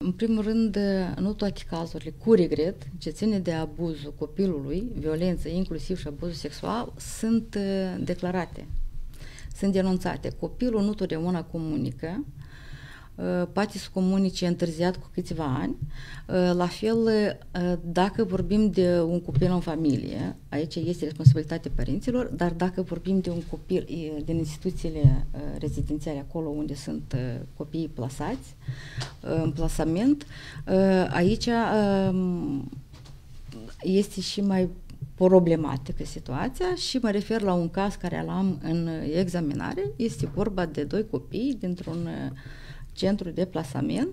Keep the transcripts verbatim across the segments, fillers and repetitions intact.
În primul rând, nu toate cazurile, cu regret, ce ține de abuzul copilului, violență, inclusiv și abuzul sexual, sunt declarate, sunt denunțate. Copilul nu totdeauna comunică, poate să comunice întârziat cu câțiva ani. La fel, dacă vorbim de un copil în familie, aici este responsabilitatea părinților, dar dacă vorbim de un copil din instituțiile rezidențiale, acolo unde sunt copiii plasați, în plasament, aici este și mai problematică situația și mă refer la un caz care l-am în examinare. Este vorba de doi copii dintr-un centru de plasament,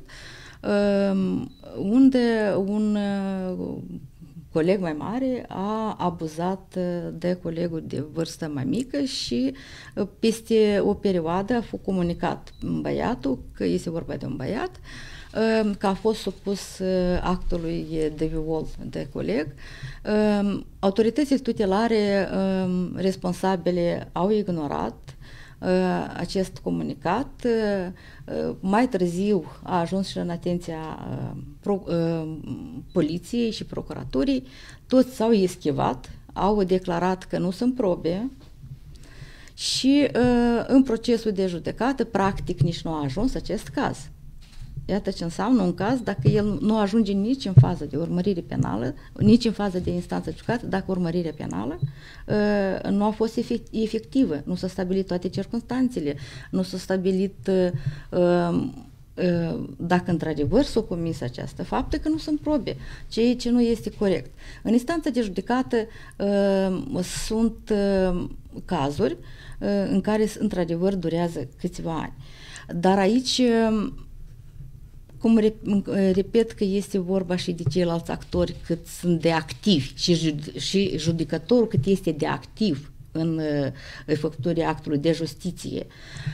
unde un coleg mai mare a abuzat de colegul de vârstă mai mică și peste o perioadă a fost comunicat băiatul, că este vorba de un băiat, că a fost supus actului de viol de coleg. Autoritățile tutelare responsabile au ignorat acest comunicat. Mai târziu a ajuns și în atenția pro, poliției și procuraturii. Toți s-au eschivat, au declarat că nu sunt probe și în procesul de judecată practic nici nu a ajuns acest caz. Iată ce înseamnă un caz dacă el nu ajunge nici în fază de urmărire penală, nici în fază de instanță judecată, dacă urmărirea penală uh, nu a fost efectivă, nu s-au stabilit toate circunstanțele, nu s-a stabilit uh, uh, dacă într-adevăr s-a comis această faptă, că nu sunt probe, ceea ce nu este corect. În instanța de judecată uh, sunt uh, cazuri uh, în care într-adevăr durează câțiva ani. Dar aici uh, cum repet că este vorba și de ceilalți actori cât sunt de activi și, și judecătorul cât este de activ în efectuarea actului de justiție.